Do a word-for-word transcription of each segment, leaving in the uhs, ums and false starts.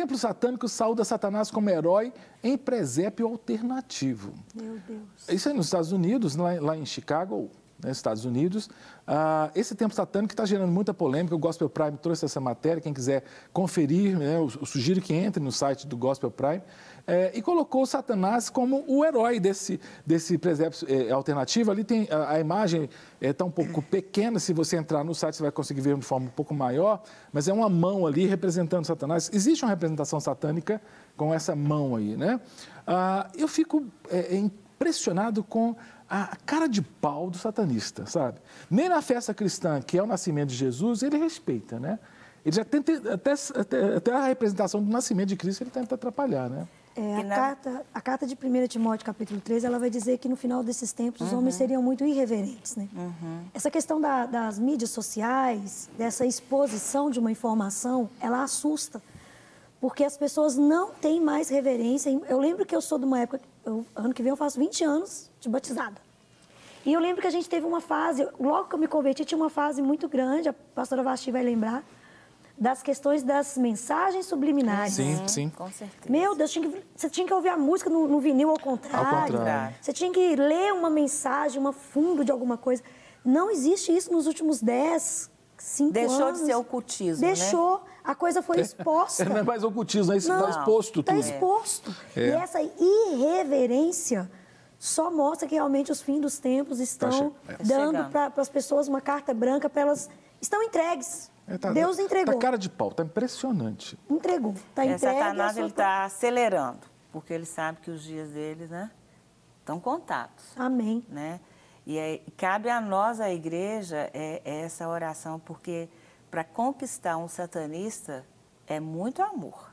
templo satânico saúda Satanás como herói em presépio alternativo. Meu Deus. Isso aí nos Estados Unidos, lá, lá em Chicago, nos Estados Unidos. Ah, esse templo satânico está gerando muita polêmica. O Gospel Prime trouxe essa matéria. Quem quiser conferir, né, eu, eu sugiro que entre no site do Gospel Prime. É, e colocou Satanás como o herói desse, desse presépio é, alternativo. Ali tem a, a imagem está é, um pouco pequena. Se você entrar no site, você vai conseguir ver de forma um pouco maior. Mas é uma mão ali representando Satanás. Existe uma representação satânica com essa mão aí, né? Ah, eu fico é, impressionado com a cara de pau do satanista, sabe? Nem na festa cristã, que é o nascimento de Jesus, ele respeita, né? Ele já tenta, até, até, até a representação do nascimento de Cristo, ele tenta atrapalhar, né? É, a, na... carta, a carta de primeira Timóteo, capítulo três, ela vai dizer que no final desses tempos os uhum. homens seriam muito irreverentes, né? Uhum. Essa questão da, das mídias sociais, dessa exposição de uma informação, ela assusta, porque as pessoas não têm mais reverência. Eu lembro que eu sou de uma época, eu, ano que vem eu faço vinte anos de batizada. E eu lembro que a gente teve uma fase, logo que eu me converti, tinha uma fase muito grande, a pastora Vasti vai lembrar, das questões das mensagens subliminares. Sim, sim. Com certeza. Meu Deus, tinha que, você tinha que ouvir a música no, no vinil ao contrário. Ao contrário. Você tinha que ler uma mensagem, um fundo de alguma coisa. Não existe isso nos últimos dez, cinco anos. Deixou de ser ocultismo, Deixou. né? A coisa foi exposta. Não é mais ocultismo, está exposto tudo. Está exposto. É. E essa irreverência só mostra que realmente os fins dos tempos estão Tá é. dando para as pessoas uma carta branca, para elas... Estão entregues. É, tá, Deus entregou. Tá cara de pau, tá impressionante. Entregou. Está É, entregue. Satanás a sua... ele está acelerando, porque ele sabe que os dias deles, né, estão contados. Amém. Né? E aí, cabe a nós, a igreja, é, é essa oração, porque para conquistar um satanista é muito amor.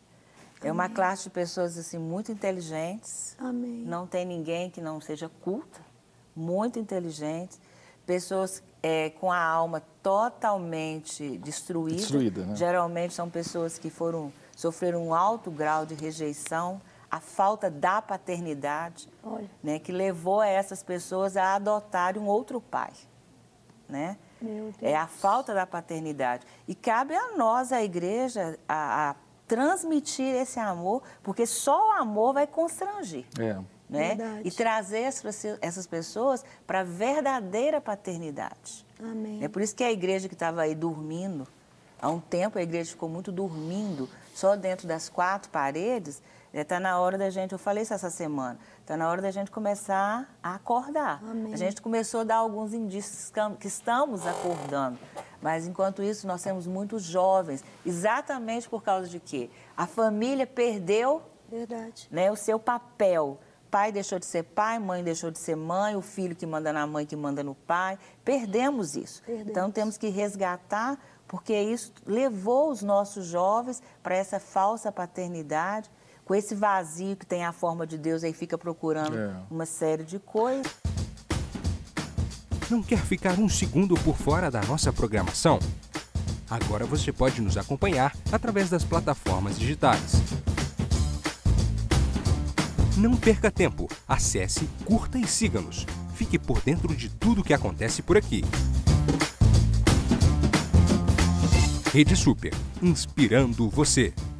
É uma Amém. classe de pessoas assim, muito inteligentes. Amém. Não tem ninguém que não seja culta, muito inteligentes. Pessoas é, com a alma totalmente destruída. Destruída, né? Geralmente são pessoas que foram, sofreram um alto grau de rejeição, a falta da paternidade, Olha. né, que levou a essas pessoas a adotarem um outro pai. Né? Meu Deus. É a falta da paternidade. E cabe a nós, a igreja, a, a transmitir esse amor, porque só o amor vai constranger. É. Né? Verdade. E trazer essas pessoas para a verdadeira paternidade. Amém. É por isso que a igreja que estava aí dormindo, há um tempo a igreja ficou muito dormindo, só dentro das quatro paredes, está na hora da gente, eu falei isso essa semana, está na hora da gente começar a acordar. Amém. A gente começou a dar alguns indícios que estamos acordando, mas enquanto isso nós temos muitos jovens, exatamente por causa de quê? A família perdeu, Verdade. né, o seu papel. Pai deixou de ser pai, mãe deixou de ser mãe, o filho que manda na mãe, que manda no pai. Perdemos isso. Perdemos. Então, temos que resgatar, porque isso levou os nossos jovens para essa falsa paternidade, com esse vazio que tem a forma de Deus, aí fica procurando É. uma série de coisas. Não quer ficar um segundo por fora da nossa programação? Agora você pode nos acompanhar através das plataformas digitais. Não perca tempo, acesse, curta e siga-nos. Fique por dentro de tudo o que acontece por aqui. Rede Super, inspirando você.